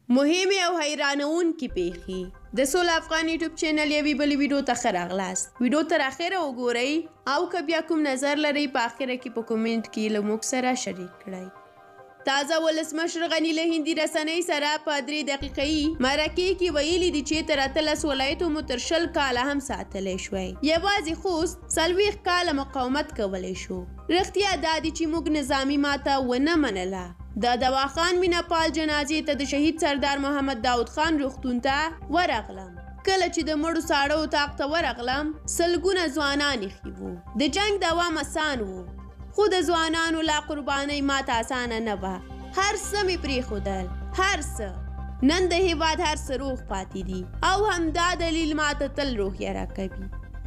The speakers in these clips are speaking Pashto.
مهمې او حیرانوونکې پیښې د سوله افغان یوټیوب چینل یوې بلې ویډیو ته ښه راغلاست. ویډیو تر اخره وګورئ او که بیا کوم نظر لرئ په اخره کې په کومنټ کې له موږ سره شریک کړئ. تازه ولسمشر غني له هندي رسنۍ سره په 3 دقیقې مرکې کې ویلي دي چې تر 13 ولایتو مو تر 20 کاله هم ساتلی شوی. یوازې خوست 40 کاله مقاومت کولی شو. رښتیا دا دي چې موږ نظامي ماته ونه منله. د دواخان مینهپال جنازې ته د شهید سردار محمد داود خان روغتون ته ورغلم. کله چې د مړو ساړه اتاق ته ورغلم سلګونه ځوانان ایښي وو. د جنګ دوام اسان وو خو د ځوانانو لا قربانۍ ماته اسانه نه وه. هر څه مې پرېښودل، هر څه. نن د هېواد هر څه روغ پاتې دي او همدا دلیل ماته تل روحیه راکوي.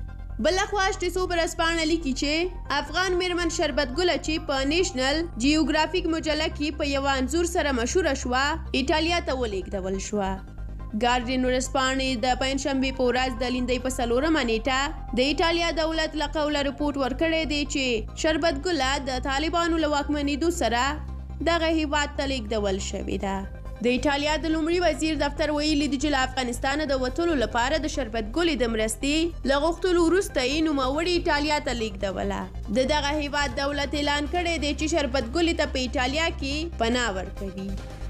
بلخوا شټیسو ورځپاڼه لیکي چې افغان میرمن شربت ګله چې په نیشنل جیوګرافیک مجله کې په یوه انځور سره مشهوره شوه ایټالیا ته ولېږدول شوه. ګارډین ورځپاڼې د پنجشنبې په ورځ د لیندۍ په 4مه نیټه د ایټالیا دولت له قوله رپورټ ورکړی دی چې شربت ګله د طالبانو له واکمنېدو سره دغه هېواد ته لېږدول شوې ده. د ایټالیا د لومړي وزیر دفتر ویلي دي چې له افغانستانه د وتلو لپاره د شربت ګلې د مرستې له غوښتلو وروسته یې نوموړې ایټالیا ته لېږدوله. د دغه هېواد دولت اعلان کړی دی چې شربت ګلې ته په ایټالیا کې پناه ورکوي.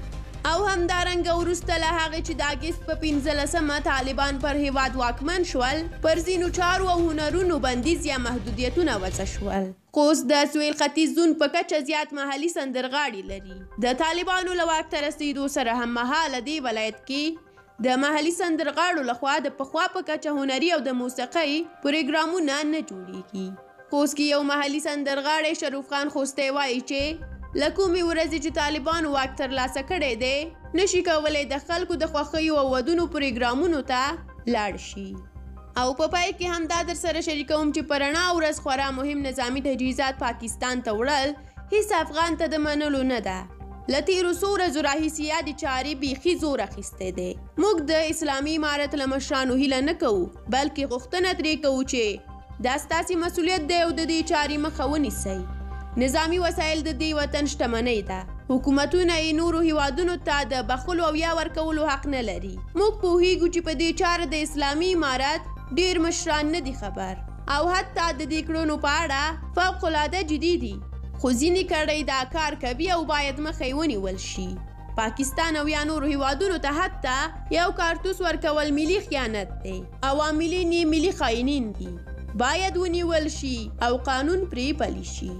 او همدارنګه وروسته له هغې چې د اګست په 15مه طالبان پر هېواد واکمن شول پر ځینو چارو او هنرونو بندیز یا محدودیتونه وضع شول. خوست د سویل ختیځ زون په کچه زیات محلي سندرغاړي لري. د طالبانو له واک ته رسېدو سره هممهاله دې ولایت کې د محلي سندرغاړو لخوا د پخوا په کچه هنري او د موسیقۍ پروګرامونه نه جوړیږي. خوست کې یو محلي سندرغاړی شروف خان خوستی وایي چې له کومې ورځې چې طالبانو واک ترلاسه کړی دی نشي کولی د خلکو د خوښیو او ودونو پروګرامونو ته لاړ شي. او په پای کې هم دا در سره شریکوم چې په رڼا ورځ خورا مهم نظامي تجهیزات پاکستان ته وړل هیڅ افغان ته د منلو نه ده. له تېرو څو ورځو راهیسې یادې چارې بیخي زور اخیستی دی. موږ د اسلامي امارت له مشرانو هیله نه کوو بلکې غوښتنه ترې کوو چې دا ستاسې مسؤلیت دی او د دې چارې مخه ونیسئ. نظامی وسایل د دې وطن شتمنۍ ده. حکومتونه یې نورو هیوادونو ته د بخښلو او یا ورکولو حق نه لري. موږ پوهیږو چې په دې چاره د اسلامي امارت ډیر مشران نه دي خبر او حتی د دې کړنو په اړه فوق العاده جدي دي. خو ځینې کړۍ دا کار کوي او باید مخه یې ونیول شي. پاکستان او یا نورو هیوادونو ته حتی یو کارتوس ورکول ملي خیانت دی. عواملین یې ملي خاینین دي. باید ونیول شي او قانون پرې پلی شي.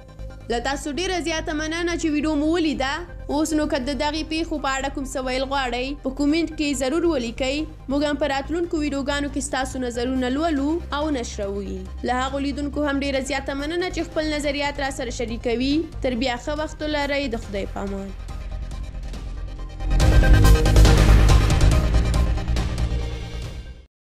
له تاسو ډیره زیاته مننه چې ویډیو مو ولیده. اوس نو که د دغې پیښو په اړه کوم څه ویل غواړئ په کومنټ کې ضرور ولیکئ. موږ هم په راتلونکو ویډیوګانو کې ستاسو نظرونه لولو او نشروو یې. له هغو لیدونکو هم ډیره زیاته مننه چې خپل نظریات را سره شریکوي. تر بیا ښه وخت ولرئ. د خدای په امان.